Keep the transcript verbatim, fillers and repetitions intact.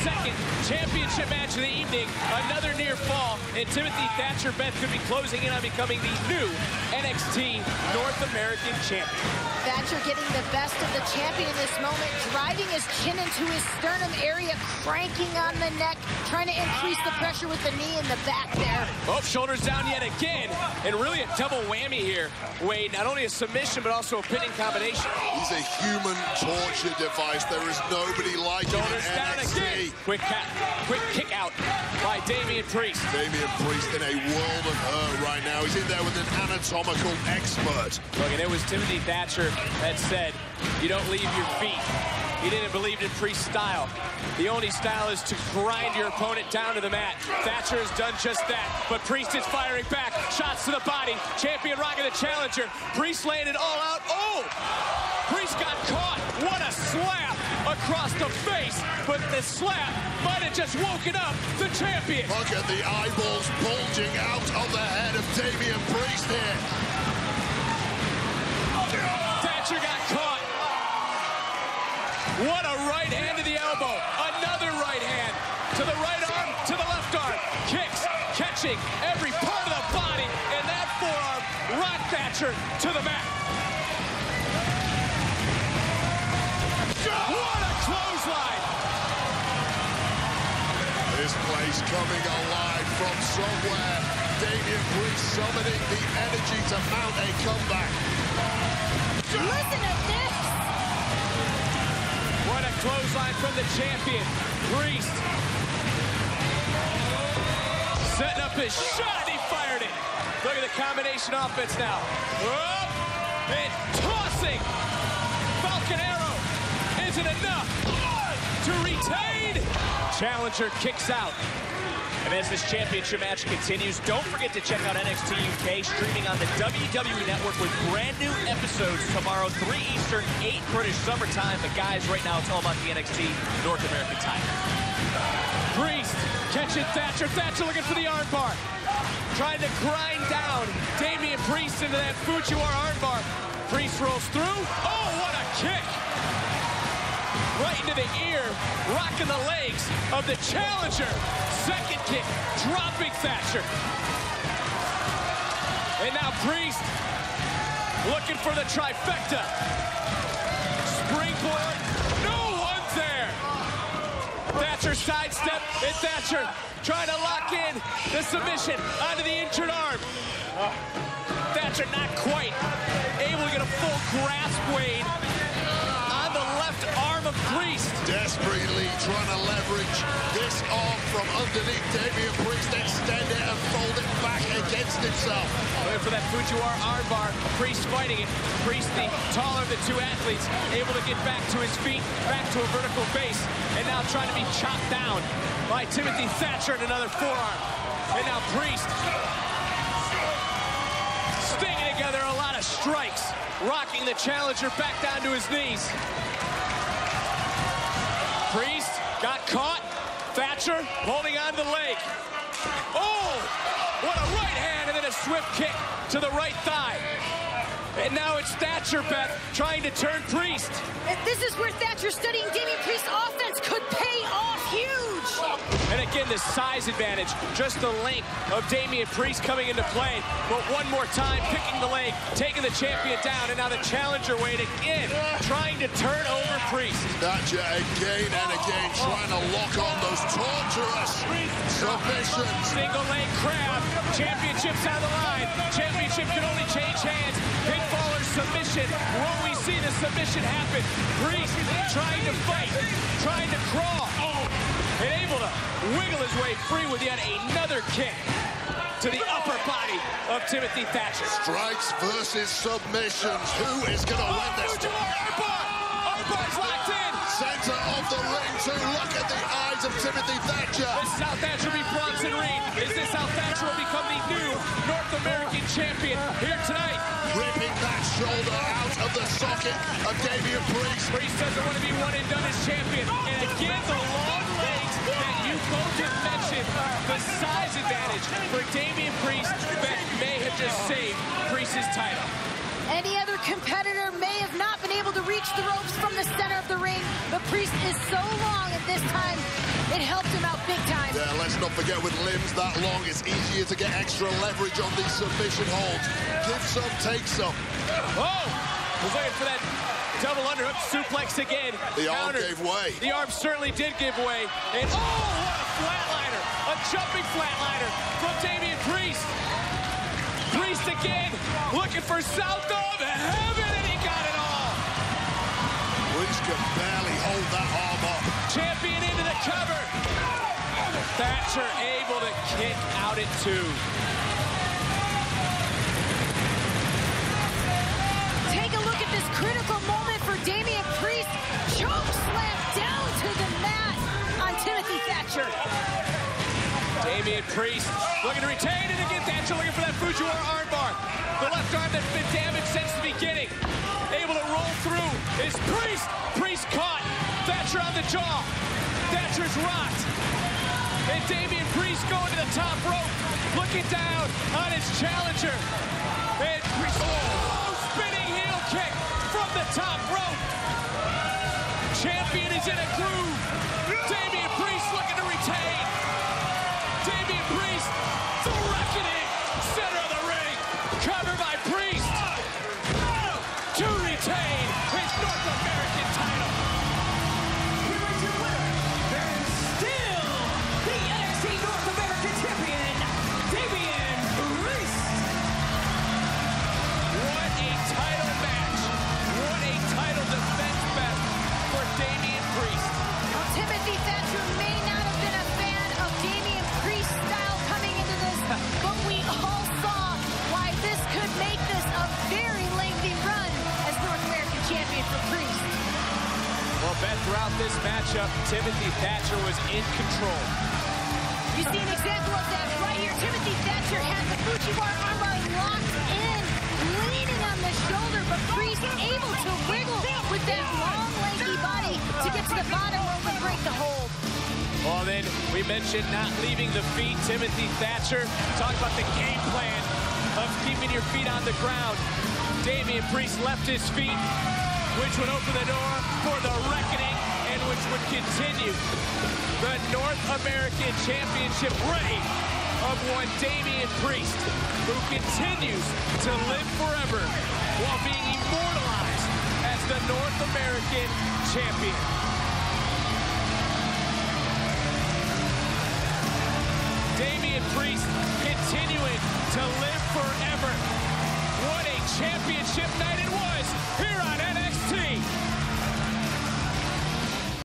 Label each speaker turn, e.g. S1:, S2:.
S1: second championship match of the evening. Another near fall, and Timothy Thatcher Beth could be closing in on becoming the new N X T North American champion.
S2: Thatcher getting the best of the champion in this moment, driving his chin into his sternum area, cranking on the neck, trying to increase the pressure with the knee in the back there.
S1: Both shoulders down yet again, and really a double whammy here. Wade, not only a submission, but also a pinning combination.
S3: He's a human torture device. There is nobody like him in N X T.
S1: Again. Quick, cat, quick kick out by Damian Priest.
S3: Damian Priest in a world of hurt right now. He's in there with an anatomical expert.
S1: Look, and it was Timothy Thatcher that said, you don't leave your feet. He didn't believe in Priest's style. The only style is to grind your opponent down to the mat. Thatcher has done just that, but Priest is firing back. Shots to the body. Champion rocking the challenger. Priest laying it all out. Oh! Priest got caught. What a slap across the face, but the slap might have just woken up the champion.
S3: Look at the eyeballs bulging out of the head of Damian Priest here.
S1: Thatcher got caught. What a right hand to the elbow. Another right hand to the right arm, to the left arm. Kicks, catching every part of the body, and that forearm rocked Thatcher to the mat. What a clothesline.
S3: This place coming alive from somewhere. Damian Priest summoning the energy to mount a comeback.
S2: Listen to this.
S1: What a clothesline from the champion. Priest setting up his shot. He fired it. Look at the combination offense now. Up and tossing. Falcon arrow. Isn't enough to retain. Challenger kicks out. And as this championship match continues, don't forget to check out N X T U K streaming on the W W E Network with brand new episodes tomorrow, three Eastern, eight British summertime. But guys, right now it's all about the N X T North American title. Priest catching Thatcher. Thatcher looking for the armbar. Trying to grind down Damian Priest into that Fujiwara armbar. Priest rolls through. Oh, what a kick! Right into the ear, rocking the legs of the challenger. Second kick, dropping Thatcher. And now Priest looking for the trifecta. Springboard, no one's there. Thatcher sidestep, and Thatcher trying to lock in the submission onto the injured arm. Thatcher not quite able to get a full grasp, Wade, on the left arm of Priest.
S3: Desperately trying to leverage this arm from underneath Damian Priest, extend it and fold it back against himself.
S1: Looking for that Fujiwara armbar. Priest fighting it. Priest, the taller of the two athletes, able to get back to his feet, back to a vertical base, and now trying to be chopped down by Timothy Thatcher in another forearm. And now Priest stinging together a lot of strikes, rocking the challenger back down to his knees. Priest got caught. Thatcher holding on to the leg. Oh, what a right hand, and then a swift kick to the right thigh. And now it's Thatcher, Beth, trying to turn Priest.
S2: And this is where Thatcher studying Damian Priest's offense could pay off huge.
S1: And again, the size advantage, just the length of Damian Priest coming into play. But one more time, picking the leg, taking the champion down, and now the challenger Wade again, trying to turn over Priest.
S3: Thatcher again and again trying to lock on those torturous submissions.
S1: Single leg crab, championship's on the line. Championship can only change hands. Pinfall or submission. Won't we see the submission happen? Priest trying to fight, trying to crawl, and able to wiggle his way free with yet another kick to the upper body of Timothy Thatcher.
S3: Strikes versus submissions. Who is going to
S1: oh,
S3: win this?
S1: Armbar! Armbar's locked in.
S3: Center of the ring to look at the eyes of Timothy Thatcher.
S1: This is how Thatcher beat Bronson Reed. Is this how Thatcher will become the new North American champion here tonight?
S3: Ripping that shoulder out of the socket of Damian Priest.
S1: Priest doesn't want to be one and done as champion. And again, the long legs that you both have mentioned, the size advantage for Damian Priest that may have just saved Priest's title.
S2: Any other competitor may have not been able to reach the ropes from the center of the ring, but Priest is so long at this time, it helped him out big time.
S3: Yeah, let's not forget with limbs that long, it's easier to get extra leverage on these submission holds. Give some, take some.
S1: Oh! Was looking for that double underhook suplex again.
S3: The arm
S1: Countered.
S3: gave way.
S1: The arm certainly did give way. And oh, what a flatliner. A jumping flatliner from Damian Priest. Priest again, looking for south of heaven, and he got it all.
S3: Priest can barely hold that arm up.
S1: Champion into the cover. Thatcher able to kick out at two.
S2: Take a look at this critical moment for Damian Priest. Choke slam down to the mat on Timothy Thatcher.
S1: Damian Priest looking to retain it again. Thatcher looking for that Fujiwara armbar. The left arm that's been damaged since the beginning. Able to roll through is Priest. Priest caught. Thatcher on the jaw. Thatcher's rocked. And Damian Priest going to the top rope. Looking down on his challenger. And Priest, oh, spinning heel kick from the top rope. Champion is in a groove. Damian Priest looking to retain. Damian Priest, the reckoning, center of the ring, covered by Priest, to retain his North American title.
S4: Here is your winner, and still the N X T North American Champion, Damian Priest.
S1: What a title match. What a title defense match for Damian Priest.
S2: Well, Timothy Thatcher may not have been a fan of Damian Priest's style coming into this, but we all saw why this could make this a very lengthy run as North American champion for Priest.
S1: Well, Beth, throughout this matchup, Timothy Thatcher was in control.
S2: You see an example of that right here. Timothy Thatcher had the Fujiwara armbar locked in, leaning on the shoulder, but Priest able to wiggle with that long, lengthy body to get to the bottom rope and break the hold.
S1: Well, then we mentioned not leaving the feet. Timothy Thatcher talked about the game plan of keeping your feet on the ground. Damian Priest left his feet, which would open the door for the reckoning and which would continue the North American Championship reign of one Damian Priest, who continues to live forever while being immortalized as the North American Champion. Damian Priest continuing to live forever. What a championship night it was.